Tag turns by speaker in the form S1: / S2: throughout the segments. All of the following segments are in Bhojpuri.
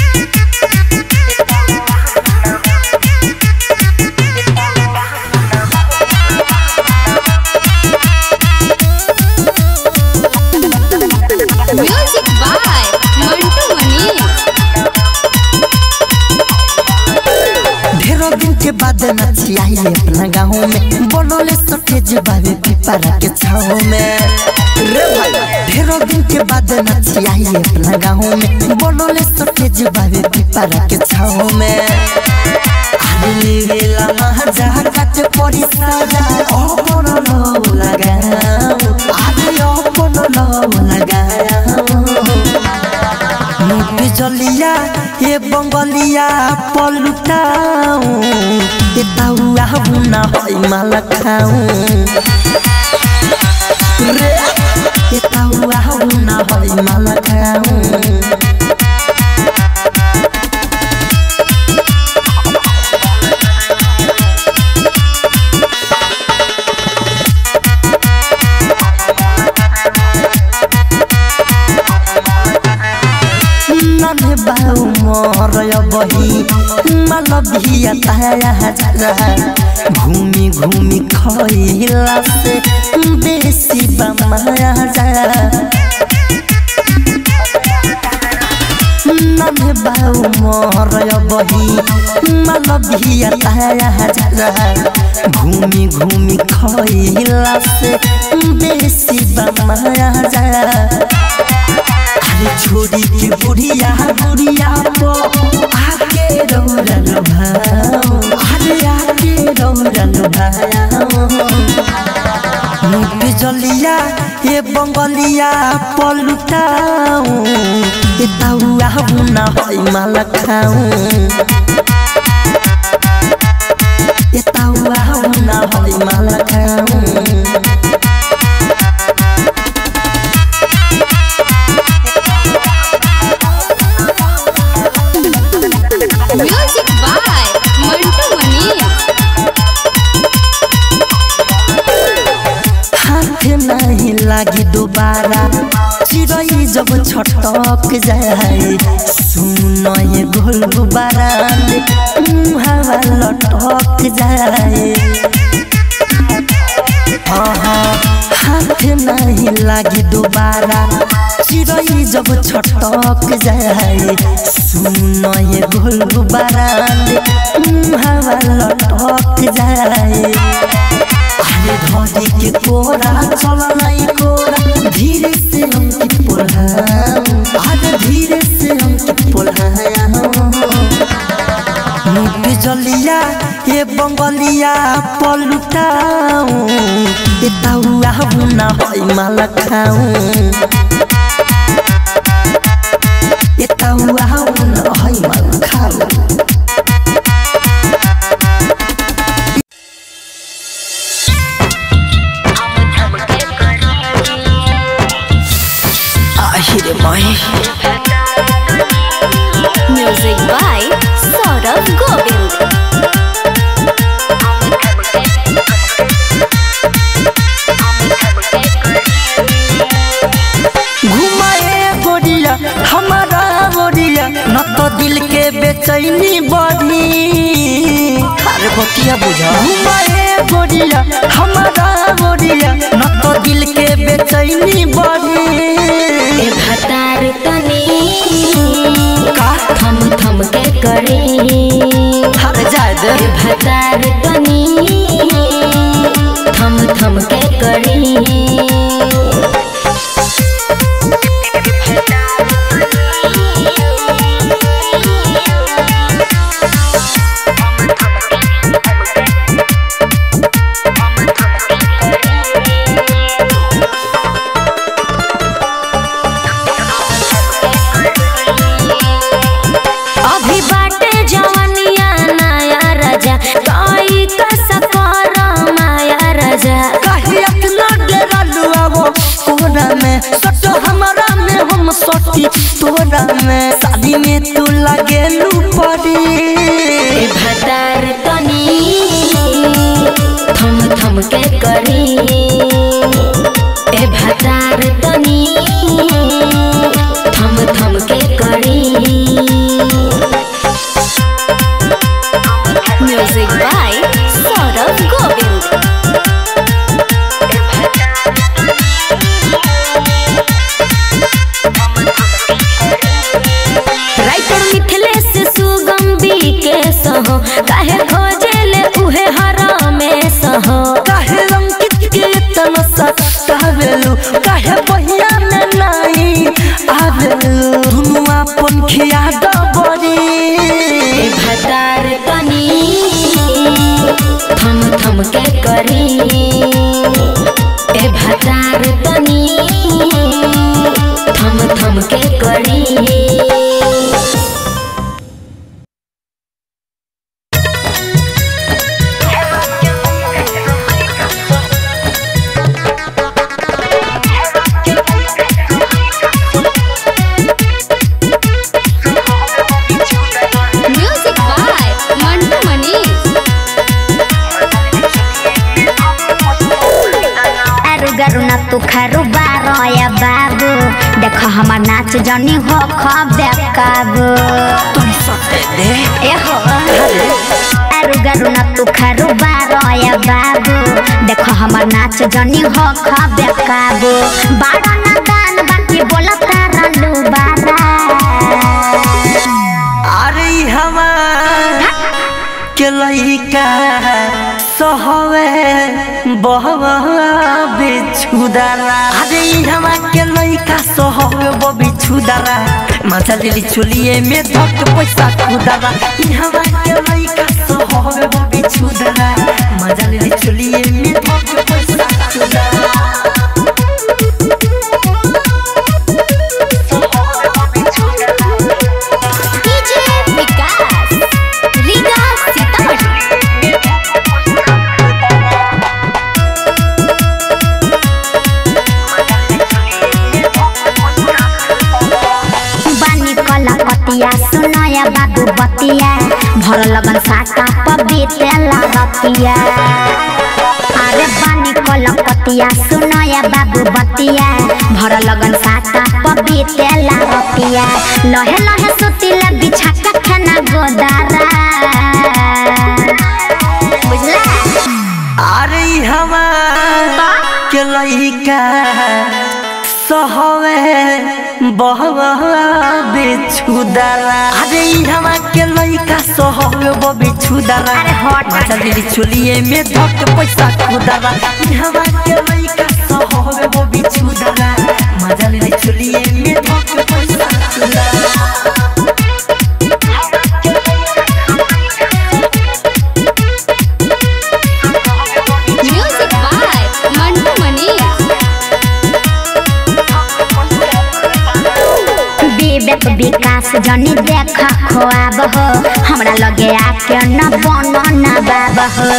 S1: Music by Mantu Manish.
S2: ढेरों दिन के बाद नाची आई अपना गाँव में, बोलोले सटेज बाबे पिपरा के छाँव में। रे भाई ढेरों दिन के बाद नाची आई अपना गाँव में, बोलोले सटेज बाबे पिपरा के छाँव में। आदमी वेला महाजा काटे पड़ी साजा, अपन लो लगाओ आदमी अपन लो लगाओ। मुख जलिया ये बंगलिया पलुटाऊ, ये ताऊआ बुना होई माला खाऊ रे, ये ताऊआ बुना होई माला खाऊ। बाऊ मोर बही मालविया ताया, घूमी घूमी खइला से बेसी बमाया जा। नन्हे बाऊ मोर बही मालविया ताया, घूमी घूमी खइला से बेसी बमाया जा। छोड़ी के बुढ़िया बुढ़िया पो आके रौरन भाओ, अरे आके रौरन भाओ। मुख जलिया ये बंगलिया पलुटाऊ, ये ताऊआ बुना होई माला खाऊ, ये ताऊआ बुना होई माला खाऊ।
S1: Music by Mantu Manish.
S2: हाथ नहीं लागी दोबारा चिड़ै जब छटक जाए, सुनो ये गोल गुब्बारा हवा लटक जाए। हाथ नहीं लागी दोबारा चिड़ै जब छटक जाए, सुनो ये गोल गुब्बारा हवा लटक जाए। अरे धोती के कोरा चल नहीं कोरा, धीरे से हमकी पोल्हाऊं, अरे धीरे से हमकी पोल्हाऊं। मुख जलिया ये बंगलिया पलुटाऊ, ये ताऊआ बुना होई माला खाऊ, ये ताऊआ बुना होई माला खाऊ।
S1: Music by Saurabh Govind.
S2: घुमाए गोरिया हमारा गोरिया, न तो दिल के बेचैनी बढ़ी। अरे बतिया बुझा। घुमाए गोरिया हमारा गोरिया, न तो दिल के बेचैनी बढ़ी।
S3: ए भतार तनी का थम थम के करे,
S2: हर जाए दे।
S3: ए भतार तनी थम थम के करे।
S2: तोरा में शादी में तू लगे लू पड़ी।
S3: भतार तनी थम थम के करी, ए भतार तनी थम थम के करी।
S2: काहे बहिया में नहीं आवे दुनु अपन खिया दबरी
S3: भतार तनी थम थम के करी ए भतार तनी थम थम के करी
S1: म्यूजिक बाय मंटू मनी।
S4: गरु न तू खरु बारोया बाबू देख हमार नाच जनी हो खबे काबू
S2: तुम सटे दे
S4: ए हो अरु गरु न तू खरु बारोया बाबू देख हमार नाच जनी हो खबे काबू बाड़ा न गान बाकी बोलता रलू बारा
S2: अरे हमार के लइका सहवे बहवा बिछुदारा अरे हमा के लइका सहवे बिछुदारा मजा लेली चुलिए में धक पैसा खुदारा हमा के लइका सहवे बिछुदारा मजा लेली चुलिए में धक पैसा खुदारा
S1: डीजे विकास रीगा सीतामढ़ी।
S4: बानी कला कतिया सुनया बाबू बतिया भर लगन साका पबीते लागतिया अरे बानी कला कतिया सुनया बाबू बतिया भर लगन साका पबीते लागतिया लहे लहे सुतिला बिछा के खाना गोदारा बुझला
S2: अरे हमा के लइका सहवे बहवा बिछुदारा अरे हमा के लइका सहवे बिछुदारा
S4: अरे हट
S2: मजा लेली चुलिए में धक पैसा खुदारा हमा के लइका सहवे बिछुदारा मजा लेली चुलिए में धक पैसा खुदारा
S1: म्यूजिक बाय मंटू मनी।
S4: विवेक विकास जनी देख खोआब हो हमरा लगे आके न बनो न बाब हो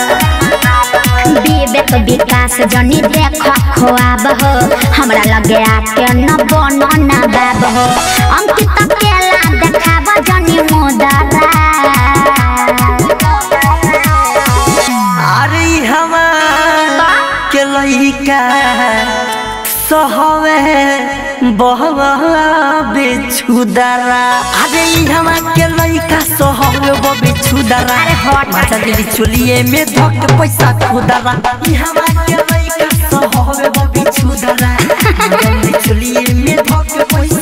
S4: विवेक विकास जनी देख खोआब हो हमरा लगे आके न बनो न बाब हो अंकित केला देखाब जनी मोदरा
S2: अरे हमा के लइका सहवे बहवा बिछुदारा अरे हमा के लइका सहवे बिछुदारा
S4: अरे हट
S2: मजा लेली चुलिए में धक पैसा खुदारा हमा के लइका सहवे बिछुदारा मजा लेली चुलिए में धक पैसा